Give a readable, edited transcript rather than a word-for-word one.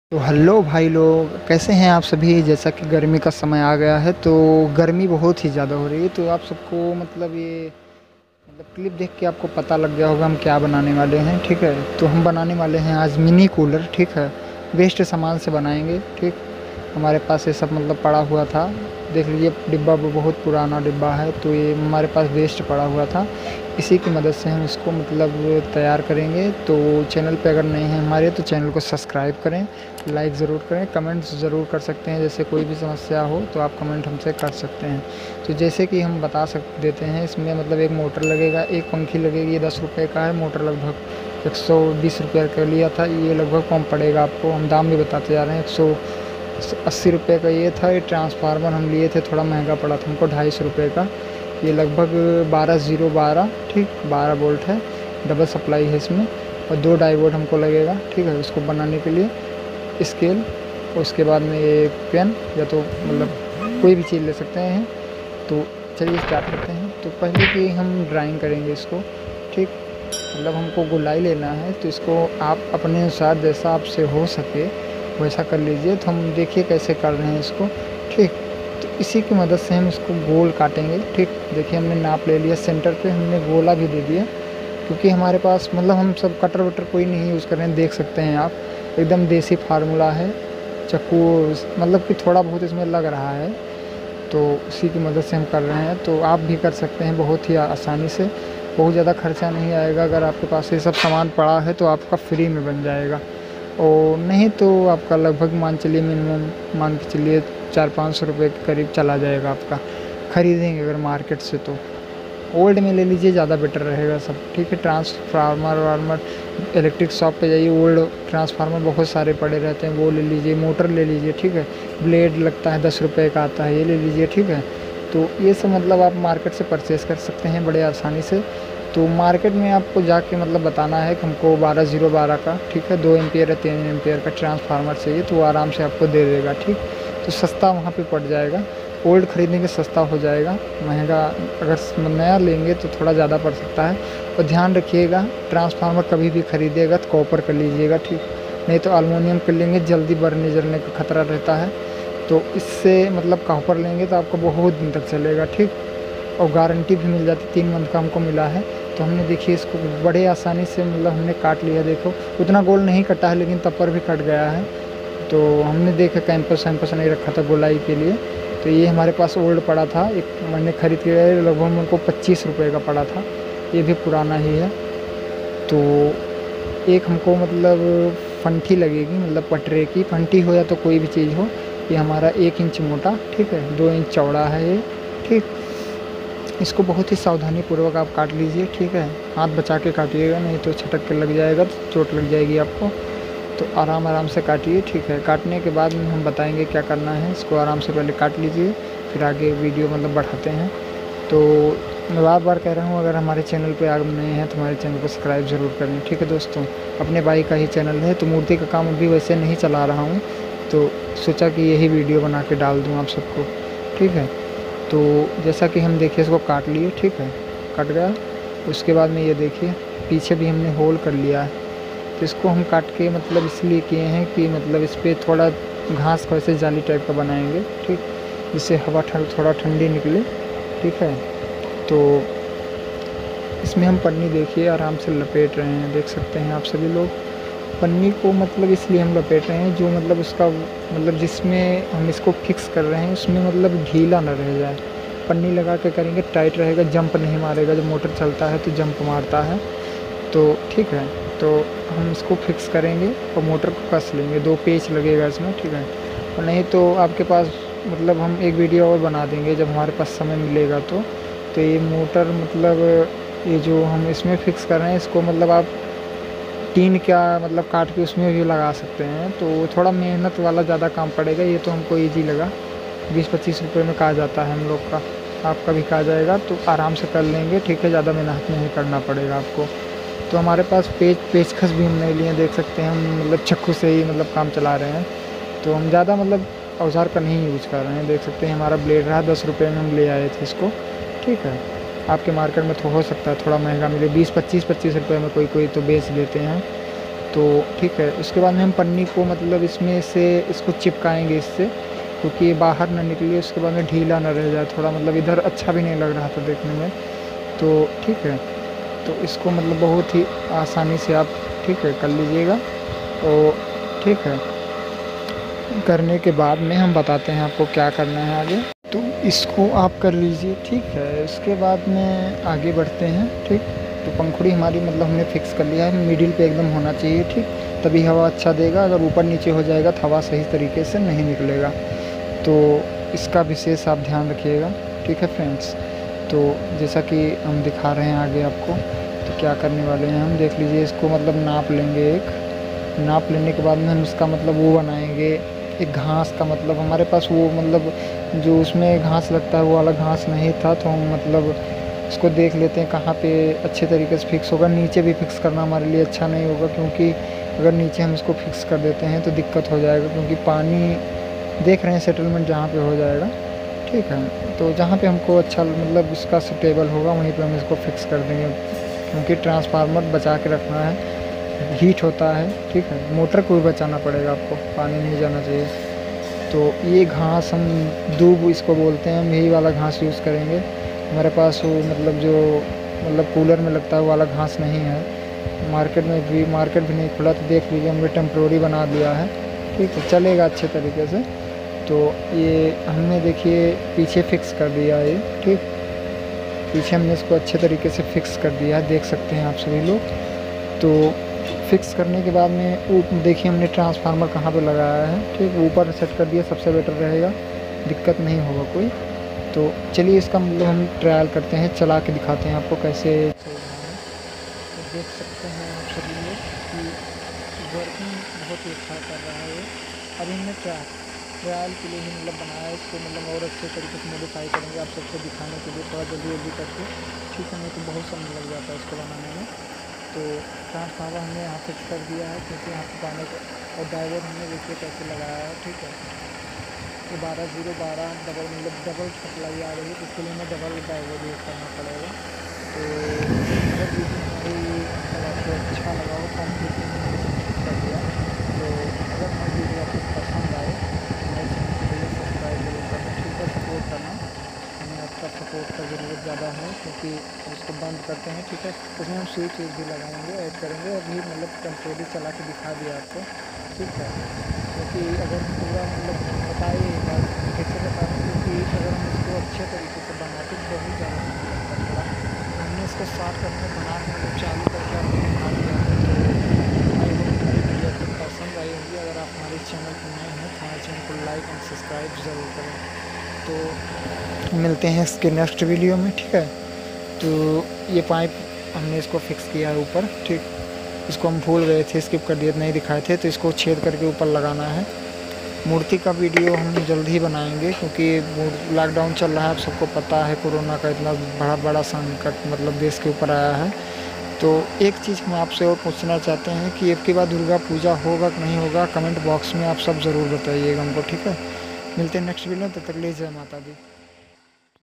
तो हेलो भाई लोग, कैसे हैं आप सभी। जैसा कि गर्मी का समय आ गया है तो गर्मी बहुत ही ज़्यादा हो रही है। तो आप सबको क्लिप देख के आपको पता लग गया होगा हम क्या बनाने वाले हैं। ठीक है, तो हम बनाने वाले हैं आज मिनी कूलर। ठीक है, वेस्ट सामान से बनाएंगे। ठीक, हमारे पास ये सब पड़ा हुआ था। देख लीजिए, डिब्बा वो बहुत पुराना डिब्बा है, तो ये हमारे पास वेस्ट पड़ा हुआ था। इसी की मदद से हम इसको तैयार करेंगे। तो चैनल पे अगर नए हैं हमारे, तो चैनल को सब्सक्राइब करें, लाइक ज़रूर करें, कमेंट्स ज़रूर कर सकते हैं। जैसे कोई भी समस्या हो तो आप कमेंट हमसे कर सकते हैं। तो जैसे कि हम बता देते हैं, इसमें एक मोटर लगेगा, एक पंखी लगेगी। ये 10 रुपये का है मोटर, लगभग 120 रुपये का लिया था। ये लगभग कम पड़ेगा आपको, हम दाम भी बताते जा रहे हैं। 180 रुपये का ये था। ये ट्रांसफार्मर हम लिए थे, थोड़ा महंगा पड़ा था हमको, 250 रुपये का। ये लगभग 12 ठीक 12 वोल्ट है, डबल सप्लाई है इसमें। और 2 डायोड हमको लगेगा। ठीक है, उसको बनाने के लिए स्केल, उसके बाद में ये पेन, या तो कोई भी चीज़ ले सकते हैं। तो चलिए स्टार्ट करते हैं। तो पहले कि हम ड्राइंग करेंगे इसको। ठीक, हमको गोलाई लेना है, तो इसको आप अपने अनुसार जैसा आपसे हो सके वैसा कर लीजिए। तो हम देखिए कैसे कर रहे हैं इसको। ठीक, तो इसी की मदद से हम इसको गोल काटेंगे। ठीक, देखिए हमने नाप ले लिया, सेंटर पे हमने गोला भी दे दिया, क्योंकि हमारे पास हम सब कटर वटर कोई नहीं यूज़ कर रहे हैं। देख सकते हैं आप, एकदम देसी फार्मूला है। चाकू कि थोड़ा बहुत इसमें लग रहा है, तो उसी की मदद से हम कर रहे हैं। तो आप भी कर सकते हैं बहुत ही आसानी से, बहुत ज़्यादा खर्चा नहीं आएगा। अगर आपके पास ये सब सामान पड़ा है तो आपका फ्री में बन जाएगा, और नहीं तो आपका लगभग मान चलिए मिनिमम मान के चलिए 400-500 रुपये के करीब चला जाएगा आपका, ख़रीदेंगे अगर मार्केट से। तो ओल्ड में ले लीजिए, ज़्यादा बेटर रहेगा सब। ठीक है, ट्रांसफार्मर वार्मर इलेक्ट्रिक शॉप पे जाइए, ओल्ड ट्रांसफार्मर बहुत सारे पड़े रहते हैं, वो ले लीजिए। मोटर ले लीजिए। ठीक है, ब्लेड लगता है 10 रुपये का आता है, ये ले लीजिए। ठीक है, तो ये सब आप मार्केट से परचेज़ कर सकते हैं बड़े आसानी से। तो मार्केट में आपको जाके बताना है कि हमको 12 का, ठीक है, 2 एम्पियर या 3 एम्पियर का ट्रांसफार्मर चाहिए, तो वो आराम से आपको दे देगा। ठीक, तो सस्ता वहाँ पे पड़ जाएगा। ओल्ड ख़रीदने के सस्ता हो जाएगा, महंगा अगर नया लेंगे तो थोड़ा ज़्यादा पड़ सकता है। और ध्यान रखिएगा, ट्रांसफार्मर कभी भी ख़रीदिएगा तो कॉपर का लीजिएगा। ठीक, नहीं तो एल्युमिनियम कर लेंगे, जल्दी बढ़ने जलने का खतरा रहता है। तो इससे कॉपर लेंगे तो आपको बहुत दिन तक चलेगा। ठीक, और गारंटी भी मिल जाती, 3 मंथ का हमको मिला है। तो हमने देखिए इसको बड़े आसानी से हमने काट लिया। देखो उतना गोल नहीं कटा है, लेकिन तब पर भी कट गया है। तो हमने देखा कैंपस वैम्पस नहीं रखा था गोलाई के लिए। तो ये हमारे पास ओल्ड पड़ा था, एक मैंने ख़रीद के लगभग उनको 25 रुपये का पड़ा था, ये भी पुराना ही है। तो एक हमको फंटी लगेगी, पटरे की फंटी हो या तो कोई भी चीज़ हो। ये हमारा 1 इंच मोटा, ठीक है, 2 इंच चौड़ा है ये। ठीक, इसको बहुत ही सावधानी पूर्वक आप काट लीजिए। ठीक है, हाथ बचा के काटिएगा, नहीं तो छटक के लग जाएगा तो चोट लग जाएगी आपको। तो आराम आराम से काटिए। ठीक है, काटने के बाद में हम बताएंगे क्या करना है। इसको आराम से पहले काट लीजिए, फिर आगे वीडियो बढ़ाते हैं। तो मैं बार बार कह रहा हूँ, अगर हमारे चैनल पे आप नए हैं तो हमारे चैनल को सब्सक्राइब ज़रूर करें। ठीक है दोस्तों, अपने भाई का ही चैनल है, तो मूर्ति का काम अभी वैसे नहीं चला रहा हूँ, तो सोचा कि यही वीडियो बना के डाल दूँ आप सबको। ठीक है, तो जैसा कि हम देखिए इसको काट लिए। ठीक है, कट गया। उसके बाद में ये देखिए पीछे भी हमने होल कर लिया है। तो इसको हम काट के इसलिए किए हैं कि इस पर थोड़ा घास को ऐसे जाली टाइप का बनाएंगे। ठीक, जिससे हवा थोड़ा ठंडी निकले। ठीक है, तो इसमें हम पन्नी देखिए आराम से लपेट रहे हैं, देख सकते हैं आप सभी लोग। पन्नी को इसलिए हम लपेट रहे हैं, जो उसका जिसमें हम इसको फिक्स कर रहे हैं उसमें ढीला ना रह जाए। पन्नी लगा के करेंगे टाइट रहेगा, जंप नहीं मारेगा। जब मोटर चलता है तो जंप मारता है। तो ठीक है, तो हम इसको फिक्स करेंगे और मोटर को कस लेंगे। 2 पेच लगेगा इसमें। ठीक है, और नहीं तो आपके पास हम एक वीडियो और बना देंगे जब हमारे पास समय मिलेगा। तो ये मोटर ये जो हम इसमें फिक्स कर रहे हैं, इसको आप टीन क्या काट के उसमें भी लगा सकते हैं। तो थोड़ा मेहनत वाला ज़्यादा काम पड़ेगा। ये तो हमको ईजी लगा, 20-25 रुपये में कहा जाता है हम लोग का, आपका भी कहा जाएगा, तो आराम से कर लेंगे। ठीक है, ज़्यादा मेहनत नहीं करना पड़ेगा आपको। तो हमारे पास पेचकस भी हमने लिए, देख सकते हैं हम चाकू से ही काम चला रहे हैं। तो हम ज़्यादा औजार का नहीं यूज़ कर रहे हैं। देख सकते हैं हमारा ब्लेड रहा 10 रुपये में हम ले आए थे इसको। ठीक है, आपके मार्केट में तो हो सकता है थोड़ा महंगा मिले, 20-25 रुपये में कोई तो बेच देते हैं। तो ठीक है, उसके बाद में हम पन्नी को मतलब इसमें से इसको चिपकाएंगे इससे, क्योंकि ये बाहर ना निकले, उसके बाद में ढीला ना रह जाए थोड़ा, मतलब इधर अच्छा भी नहीं लग रहा था देखने में। तो ठीक है, तो इसको मतलब बहुत ही आसानी से आप ठीक है कर लीजिएगा। तो ठीक है, करने के बाद में हम बताते हैं आपको क्या करना है आगे। तो इसको आप कर लीजिए, ठीक है। इसके बाद में आगे बढ़ते हैं, ठीक। तो पंखुड़ी हमारी मतलब हमने फिक्स कर लिया है, मिडिल पे एकदम होना चाहिए, ठीक, तभी हवा अच्छा देगा। अगर ऊपर नीचे हो जाएगा तो हवा सही तरीके से नहीं निकलेगा। तो इसका विशेष आप ध्यान रखिएगा, ठीक है फ्रेंड्स। तो जैसा कि हम दिखा रहे हैं आगे आपको, तो क्या करने वाले हैं हम देख लीजिए। इसको मतलब नाप लेंगे, एक नाप लेने के बाद में हम इसका मतलब वो बनाएंगे एक घास का, मतलब हमारे पास वो मतलब जो उसमें घास लगता है वो वाला घास नहीं था, तो हम मतलब इसको देख लेते हैं कहाँ पे अच्छे तरीके से फिक्स होगा। नीचे भी फिक्स करना हमारे लिए अच्छा नहीं होगा, क्योंकि अगर नीचे हम इसको फिक्स कर देते हैं तो दिक्कत हो जाएगा, क्योंकि पानी देख रहे हैं सेटलमेंट जहाँ पे हो जाएगा, ठीक है। तो जहाँ पे हमको अच्छा मतलब इसका सुटेबल होगा वहीं पे हम इसको फिक्स कर देंगे, क्योंकि ट्रांसफार्मर बचा के रखना है, हीट होता है, ठीक है। मोटर को भी बचाना पड़ेगा आपको, पानी नहीं जाना चाहिए। तो ये घास हम दूब इसको बोलते हैं, हम यही वाला घास यूज़ करेंगे। हमारे पास वो मतलब जो मतलब कूलर में लगता है वो वाला घास नहीं है, मार्केट भी नहीं खुला, तो देख लीजिए हमने टेम्प्रोरी बना दिया है, ठीक है, चलेगा अच्छे तरीके से। तो ये हमने देखिए पीछे फिक्स कर दिया है, ठीक, पीछे हमने इसको अच्छे तरीके से फिक्स कर दिया है, देख सकते हैं आप सभी लोग। तो फिक्स करने के बाद में देखिए हमने ट्रांसफार्मर कहाँ पे लगाया है, ठीक, ऊपर सेट कर दिया, सबसे बेटर रहेगा, दिक्कत नहीं होगा कोई। तो चलिए इसका मतलब हम ट्रायल करते हैं, चला के दिखाते हैं आपको कैसे चल रहा है। तो देख सकते हैं आप सभी लोग कि वर्किंग बहुत ही अच्छा कर रहा है ये। अभी हमने ट्रायल के लिए ही मतलब बनाया है इसको, मतलब और अच्छे तरीके से मॉडिफाई करेंगे आप सबको दिखाने के लिए, थोड़ा जल्दी जल्दी करके, ठीक है, नहीं तो बहुत समय लग जाता है इसको बनाने में। तो ट्रांसफार्मर हमने यहाँ फिक्स कर दिया है, क्योंकि यहाँ पे पाने का, और डायोड हमने देखिए कैसे लगाया है, ठीक है। ये 12-0-12 डबल मतलब डबल सप्लाई आ रही है, इसके लिए हमें डबल डायोड यूज़ करना पड़ेगा। तो अगर वीडियो हमारी मतलब आपको अच्छा लगा हो तो हम देखिए हमने फिक्स कर दिया। तो अगर हमारी वीडियो आपको पसंद आए हमारे चैनल को भैया सब्सक्राइब जरूर करना, ठीक है, सपोर्ट करना, हमें आपका सपोर्ट का ज़रूरत ज़्यादा है, क्योंकि इसको बंद करते हैं, ठीक है, उसमें हम स्विच भी लगाएंगे, ऐड करेंगे। अभी मतलब टेम्परेरी चला के दिखा दिया आपको, ठीक है। क्योंकि अगर पूरा मतलब बताइए एक बार फिर से बता रहे हैं, क्योंकि अगर हम इसको अच्छे तरीके से बनाते तो बहुत ज़्यादा समय लगता है थोड़ा। हमने इसको स्टार्ट करके बना के मतलब चालू करके आपको दिखा दिया है। तो आई होप हमारी वीडियो आपको पसंद आई होगी। अगर आप हमारे चैनल पर नए हैं तो हमारे चैनल को लाइक एंड सब्सक्राइब ज़रूर करें। तो मिलते हैं इसके नेक्स्ट वीडियो में, ठीक है। तो ये पाइप हमने इसको फिक्स किया है ऊपर, ठीक, इसको हम भूल गए थे, स्किप कर दिए, नहीं दिखाए थे, तो इसको छेद करके ऊपर लगाना है। मूर्ति का वीडियो हम जल्द ही बनाएंगे, क्योंकि लॉकडाउन चल रहा है, आप सबको पता है, कोरोना का इतना बड़ा संकट मतलब देश के ऊपर आया है। तो एक चीज़ हम आपसे और पूछना चाहते हैं कि अब की बार दुर्गा पूजा होगा कि नहीं होगा, कमेंट बॉक्स में आप सब ज़रूर बताइएगा हमको, ठीक है। मिलते हैं नेक्स्ट वीडियो में, तब तक के लिए जय माता दी।